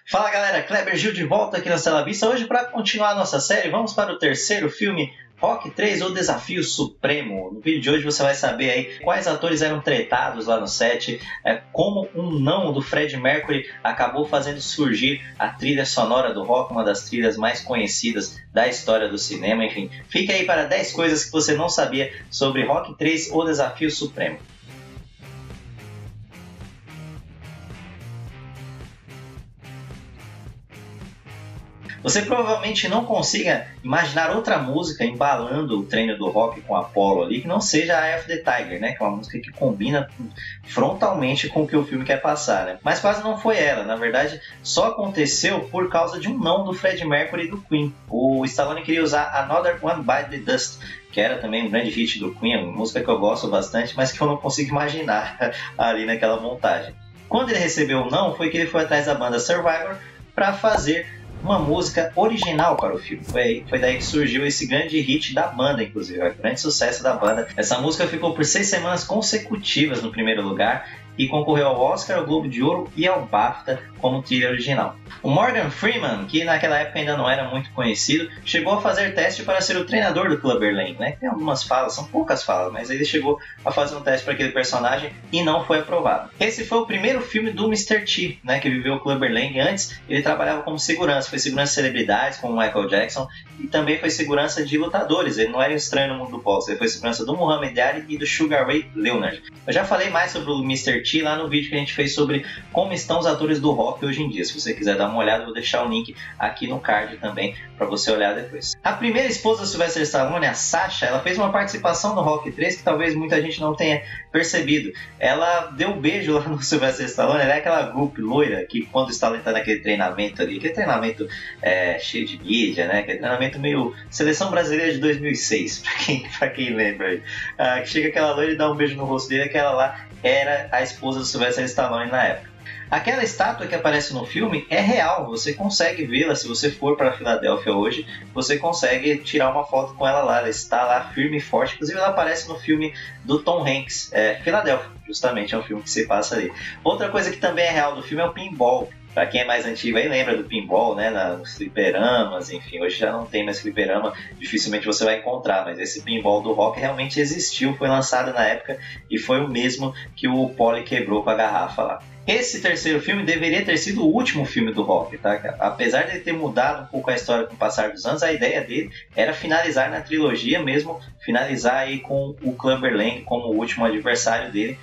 Fala galera, Kleber Gil de volta aqui na Tela Vista. Hoje, para continuar a nossa série, vamos para o terceiro filme, Rock 3, O Desafio Supremo. No vídeo de hoje você vai saber aí quais atores eram tretados lá no set, como um não do Freddie Mercury acabou fazendo surgir a trilha sonora do rock, uma das trilhas mais conhecidas da história do cinema. Enfim, fica aí para 10 coisas que você não sabia sobre Rock 3, O Desafio Supremo. Você provavelmente não consiga imaginar outra música embalando o treino do rock com Apollo ali, que não seja Eye of the Tiger, né? Que é uma música que combina frontalmente com o que o filme quer passar, né? Mas quase não foi ela. Na verdade, só aconteceu por causa de um não do Freddie Mercury e do Queen. O Stallone queria usar Another One Bite the Dust, que era também um grande hit do Queen, uma música que eu gosto bastante, mas que eu não consigo imaginar ali naquela montagem. Quando ele recebeu o não, foi que ele foi atrás da banda Survivor para fazer uma música original para o filme. Foi daí que surgiu esse grande hit da banda, inclusive, o grande sucesso da banda. Essa música ficou por 6 semanas consecutivas no primeiro lugar e concorreu ao Oscar, ao Globo de Ouro e ao BAFTA como trilha original. O Morgan Freeman, que naquela época ainda não era muito conhecido, chegou a fazer teste para ser o treinador do Clubber Lang, né? Tem algumas falas, são poucas falas, mas ele chegou a fazer um teste para aquele personagem e não foi aprovado. Esse foi o primeiro filme do Mr. T, né, que viveu o Clubber Lang. Antes ele trabalhava como segurança, foi segurança de celebridades como Michael Jackson e também foi segurança de lutadores. Ele não era um estranho no mundo do boxe, ele foi segurança do Muhammad Ali e do Sugar Ray Leonard. Eu já falei mais sobre o Mr. T lá no vídeo que a gente fez sobre como estão os atores do rock hoje em dia. Se você quiser dar uma olhada, eu vou deixar o link aqui no card também para você olhar depois. A primeira esposa do Sylvester Stallone, a Sasha, ela fez uma participação no Rock 3 que talvez muita gente não tenha percebido. Ela deu um beijo lá no Sylvester Stallone. Ela é aquela grupo loira que quando o Stallone está naquele treinamento ali, aquele treinamento cheio de mídia, né? Aquele treinamento meio Seleção Brasileira de 2006, para quem lembra aí. Que chega aquela loira e dá um beijo no rosto dele. Aquela lá era a esposa do Sylvester Stallone na época. Aquela estátua que aparece no filme é real, você consegue vê-la. Se você for para Filadélfia hoje, você consegue tirar uma foto com ela lá. Ela está lá firme e forte, inclusive ela aparece no filme do Tom Hanks, Filadélfia, justamente é um filme que se passa ali. Outra coisa que também é real do filme é o pinball. Para quem é mais antigo aí lembra do pinball, né, nos fliperamas, enfim, hoje já não tem mais fliperama, dificilmente você vai encontrar, mas esse pinball do rock realmente existiu, foi lançado na época e foi o mesmo que o Polly quebrou com a garrafa lá. Esse terceiro filme deveria ter sido o último filme do rock, tá? Apesar de ele ter mudado um pouco a história com o passar dos anos, a ideia dele era finalizar na trilogia mesmo, finalizar aí com o Clubber Lang como o último adversário dele.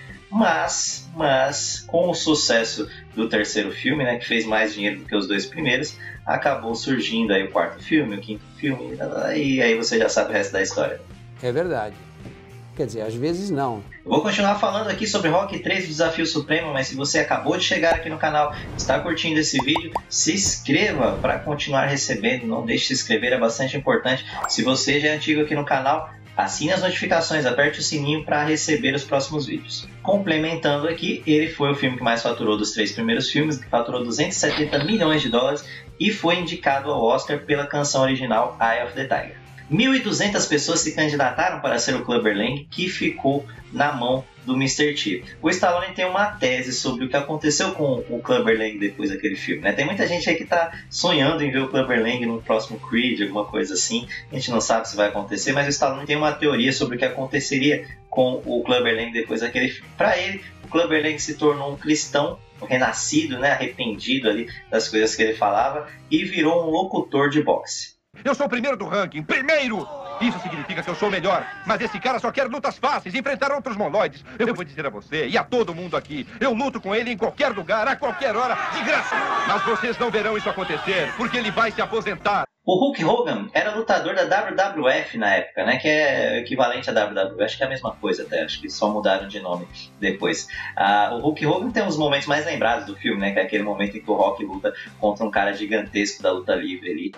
Mas com o sucesso do terceiro filme, né, que fez mais dinheiro do que os dois primeiros, acabou surgindo aí o quarto filme, o quinto filme, e aí você já sabe o resto da história. É verdade. Quer dizer, às vezes não. Eu vou continuar falando aqui sobre Rock 3, o Desafio Supremo, mas se você acabou de chegar aqui no canal, está curtindo esse vídeo, se inscreva para continuar recebendo, não deixe de se inscrever, é bastante importante. Se você já é antigo aqui no canal, assine as notificações, aperte o sininho para receber os próximos vídeos. Complementando aqui, ele foi o filme que mais faturou dos 3 primeiros filmes, que faturou 270 milhões de dólares e foi indicado ao Oscar pela canção original Eye of the Tiger. 1.200 pessoas se candidataram para ser o Clubber Lang, que ficou na mão do Mr. T. O Stallone tem uma tese sobre o que aconteceu com o Clubber Lang depois daquele filme, né? Tem muita gente aí que está sonhando em ver o Clubber Lang no próximo Creed, alguma coisa assim. A gente não sabe se vai acontecer, mas o Stallone tem uma teoria sobre o que aconteceria com o Clubber Lang depois daquele filme. Para ele, o Clubber Lang se tornou um cristão, um renascido, né? Arrependido ali das coisas que ele falava e virou um locutor de boxe. Eu sou o primeiro do ranking, primeiro! Isso significa que eu sou o melhor, mas esse cara só quer lutas fáceis, enfrentar outros mongoloides. Eu vou dizer a você e a todo mundo aqui, eu luto com ele em qualquer lugar, a qualquer hora, de graça. Mas vocês não verão isso acontecer, porque ele vai se aposentar. O Hulk Hogan era lutador da WWF na época, né, que é o equivalente à WWE, acho que é a mesma coisa até, acho que só mudaram de nome depois. O Hulk Hogan tem um dos momentos mais lembrados do filme, né, que é aquele momento em que o Rock luta contra um cara gigantesco da luta livre ali.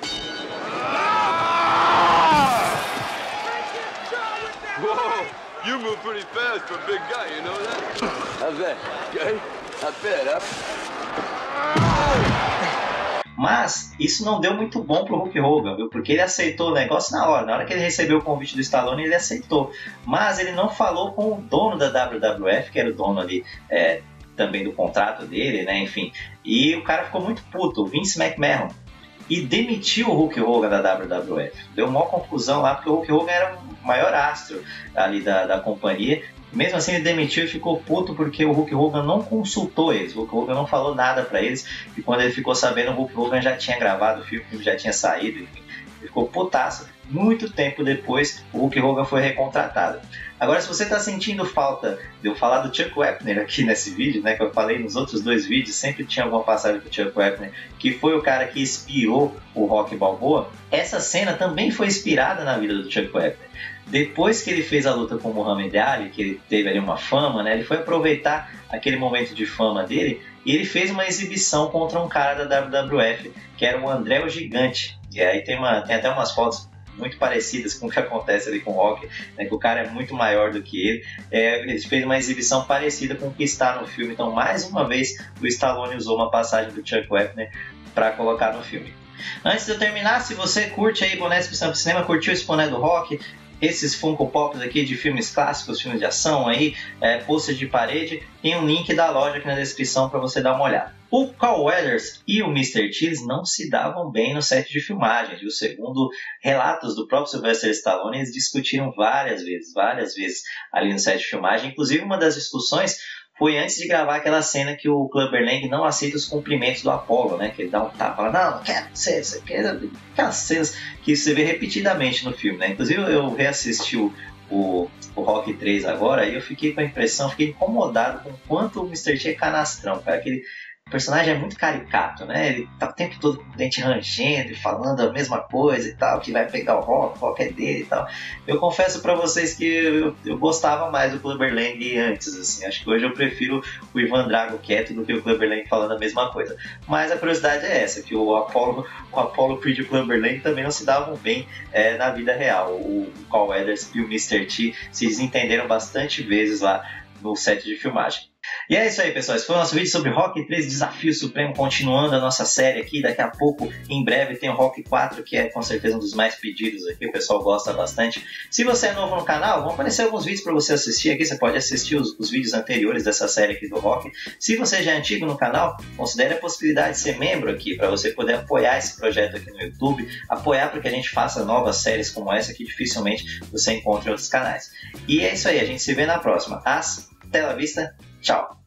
Whoa, you move pretty fast for a big guy, you know that? How's that? Okay? Not bad, huh? Mas isso não deu muito bom pro Hulk Hogan, viu? Porque ele aceitou o negócio na hora. Na hora que ele recebeu o convite do Stallone, ele aceitou. Mas ele não falou com o dono da WWF, que era o dono ali também do contrato dele, né, enfim. E o cara ficou muito puto, o Vince McMahon, e demitiu o Hulk Hogan da WWF. Deu uma confusão lá, porque o Hulk Hogan era o maior astro ali da companhia. Mesmo assim, ele demitiu e ficou puto porque o Hulk Hogan não consultou eles. O Hulk Hogan não falou nada pra eles. E quando ele ficou sabendo, o Hulk Hogan já tinha gravado o filme já tinha saído, enfim. Ele ficou putaço. Muito tempo depois, o Hulk Hogan foi recontratado. Agora, se você está sentindo falta de eu falar do Chuck Wepner aqui nesse vídeo, né, que eu falei nos outros 2 vídeos, sempre tinha alguma passagem do Chuck Wepner, que foi o cara que inspirou o Rocky Balboa, essa cena também foi inspirada na vida do Chuck Wepner. Depois que ele fez a luta com o Muhammad Ali, que ele teve ali uma fama, né, ele foi aproveitar aquele momento de fama dele e ele fez uma exibição contra um cara da WWF, que era o André o Gigante. E aí tem até umas fotos muito parecidas com o que acontece ali com o Rocky, né, que o cara é muito maior do que ele. Ele fez uma exibição parecida com o que está no filme. Então, mais uma vez, o Stallone usou uma passagem do Chuck Wepner para colocar no filme. Antes de eu terminar, se você curte aí bonés que estão pro cinema, curtiu esse boné do Rocky, esses Funko Pops aqui de filmes clássicos, filmes de ação aí, pôster de parede, tem um link da loja aqui na descrição para você dar uma olhada. O Carl Weathers e o Mr. T não se davam bem no set de filmagens, viu? Segundo relatos do próprio Sylvester Stallone, eles discutiram várias vezes ali no set de filmagem. Inclusive, uma das discussões foi antes de gravar aquela cena que o Clubber Lang não aceita os cumprimentos do Apollo, né? Que ele dá um tapa, fala, não quero ser, você quer... Aquelas cenas que você vê repetidamente no filme, né? Inclusive, eu reassisti o Rocky 3 agora e eu fiquei com a impressão, fiquei incomodado com o quanto o Mr. T é canastrão, cara. O personagem é muito caricato, né? Ele tá o tempo todo com o dente rangendo e falando a mesma coisa e tal, que vai pegar o Rock é dele e tal. Eu confesso pra vocês que eu gostava mais do Clubber Lang antes, assim. Acho que hoje eu prefiro o Ivan Drago quieto do que o Clubber Lang falando a mesma coisa. Mas a curiosidade é essa, que o Apollo Creed e o Clubber Lang também não se davam bem na vida real. O Carl Weathers e o Mr. T se desentenderam bastante vezes lá no set de filmagem. E é isso aí, pessoal. Esse foi o nosso vídeo sobre Rocky 3 Desafio Supremo, continuando a nossa série aqui. Daqui a pouco, em breve, tem o Rocky 4, que é com certeza um dos mais pedidos aqui. O pessoal gosta bastante. Se você é novo no canal, vão aparecer alguns vídeos para você assistir aqui. Você pode assistir os vídeos anteriores dessa série aqui do Rocky. Se você já é antigo no canal, considere a possibilidade de ser membro aqui, para você poder apoiar esse projeto aqui no YouTube, apoiar para que a gente faça novas séries como essa, que dificilmente você encontra em outros canais. E é isso aí, a gente se vê na próxima. Até a vista, tchau!